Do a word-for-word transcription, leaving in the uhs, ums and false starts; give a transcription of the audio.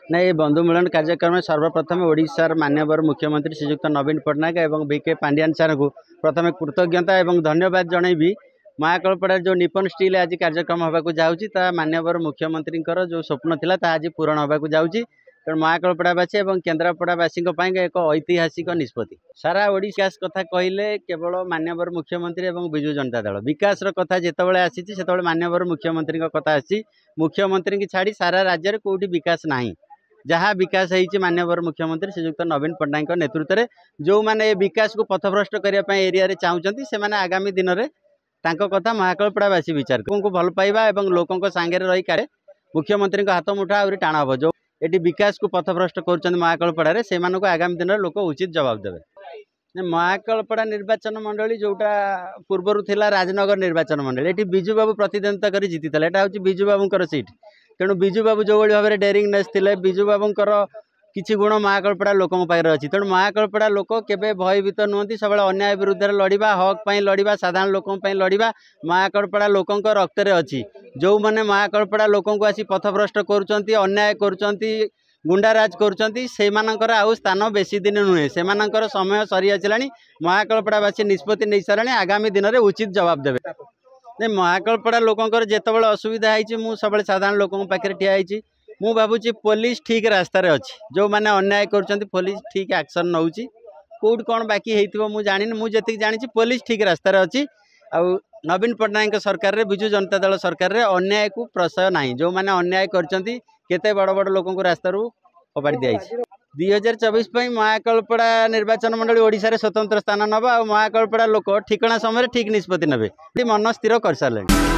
नहीं बंधु मिलन कार्यक्रम में सर्वप्रथम ओडिशार माननीय मुख्यमंत्री श्रीजुक्त नवीन पट्टनायक और बीके पांडियान सार को प्रथम कृतज्ञता और धन्यवाद जनईबी। महाकालपड़ा जो निपन स्टील आज कार्यक्रम होगा जाऊँगी माननीय मुख्यमंत्री जो स्वप्न था आज पूरण होगा जाऊँगी। तेणु महाकालपड़ावासी और केन्द्रापड़ावासी एक ऐतिहासिक निष्पत्ति सारा ओडिशा कथा कहले केवल माननीय मुख्यमंत्री और विजु जनता दल विकास कथा जितेबाला आसी से माननीय मुख्यमंत्री कथा आसी मुख्यमंत्री की छाड़ी सारा राज्य में कौटी विकास नहीं जहाँ विकास होती माननीय मुख्यमंत्री श्रीजुक्त नवीन पट्टनायक नेतृत्व में जो मैंने विकास को पथभ्रष्ट करने एरिया चाहते से आगामी दिन में कथा महाकालपड़ावासी विचार को भल पाइबा और लोकों सांगे रही कार मुख्यमंत्री हाथ मुठा आहुरी टाण हम जो ये विकास को पथभ्रष्ट कर महाकालपड़ा से आगामी दिन में लोक उचित जवाब देवे। महाकालपड़ा निर्वाचन मंडली जोटा पूर्वर थिला राजनगर निर्वाचन मंडली ये बिजु बाबू प्रतिद्वंदिता कर जीती यहाँ हूँ बिजु बाबूर सीट। तेणु बिजु बाबू जो भाव में डेरिंगनेस थे बिजु बाबूर किसी गुण महाकालपड़ा लोकों पाखे अच्छी। तेणु महाकालपड़ा लोक केवे भयभीत नुहति सब अन्याय विरुद्ध लड़वा हक पर लड़वा साधारण लोकों लड़वा महाकालपड़ा लोकों रक्त में अच्छी। जो मैंने महाकालपड़ा लोकों को आसी पथभ्रष्ट करुँच अन्याय करुँच गुंडाराज कर आउ स्थान बेसी दिन नुहे से समय सरी आसला महाकालपड़ावासी निष्पत्ति नहीं सारे आगामी दिन में उचित जवाब देवे। नहीं महाकालपड़ा लोकंर जिते असुविधा होती मुझे सब साधारण लोकों पाखे ठिया मु भावुची पुलिस ठीक रास्तार अच्छी जो मैंने अन्याय कर पुलिस ठीक एक्शन नौ कौट कौन बाकी होती मुझे जानी मुझे जानी पुलिस ठीक रास्तार अच्छी। आउ नवीन पट्टनायक सरकार में विजु जनता दल सरकार में अन्याय को प्रशय ना जो मैंने अन्याय करते बड़ बड़ लोक रास्तार कबाड़ी दिखाई दुई हजार चौबीस महाकालपड़ा निर्वाचन मंडली ओडिशा रे स्वतंत्र स्थान नवा और महाकालपड़ा लोक ठिकना समय ठीक निष्पत्ति ने मन स्थिर कर सारे।